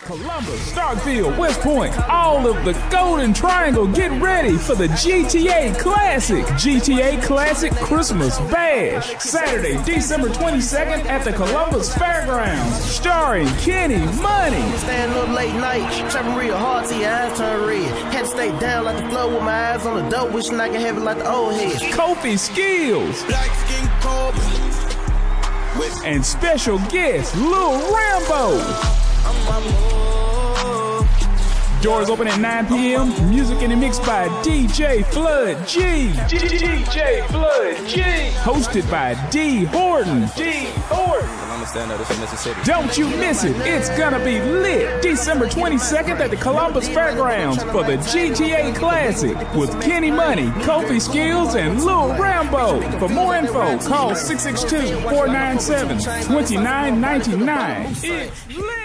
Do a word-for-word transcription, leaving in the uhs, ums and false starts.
Columbus, Starkville, West Point, all of the Golden Triangle, get ready for the G T A Classic. G T A Classic Christmas Bash, Saturday, December twenty-second at the Columbus Fairgrounds, starring Kenny Money. Staying up late night, trapping real hard till your eyes turn red. Had to stay down like the flow with my eyes on the dope, wishing I could have it like the old heads. Kofi Skills. And special guest, Lil Rambo. Doors open at nine p m Music and mixed by D J Flood G. D J Flood G. Hosted by D Horton. D Horton. Don't you miss it. It's gonna be lit. December twenty-second at the Columbus Fairgrounds for the G T A Classic with Kenny Money, Kofi Skills, and Lil Rambo. For more info, call six six two, four nine seven, two nine nine nine. It's lit.